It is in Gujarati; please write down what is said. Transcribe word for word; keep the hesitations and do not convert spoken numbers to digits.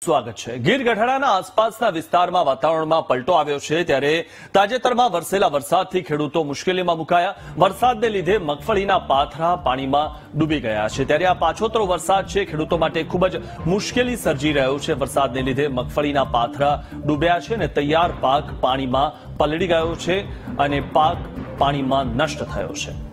સ્વાગત છે। ગીર ગઢડાના આસપાસના વિસ્તારમાં વાતાવરણમાં પલટો આવ્યો છે ત્યારે તાજેતરમાં વરસેલા વરસાદથી ખેડૂતો મુશ્કેલીમાં મુકાયા। વરસાદને લીધે મગફળીના પાથરા પાણીમાં ડૂબી ગયા છે ત્યારે આ પાછોતરો વરસાદ છે ખેડૂતો માટે ખૂબ જ મુશ્કેલી સર્જી રહ્યો છે। વરસાદને લીધે મગફળીના પાથરા ડૂબ્યા છે અને તૈયાર પાક પાણીમાં પલળી ગયો છે અને પાક પાણીમાં નષ્ટ થયો છે।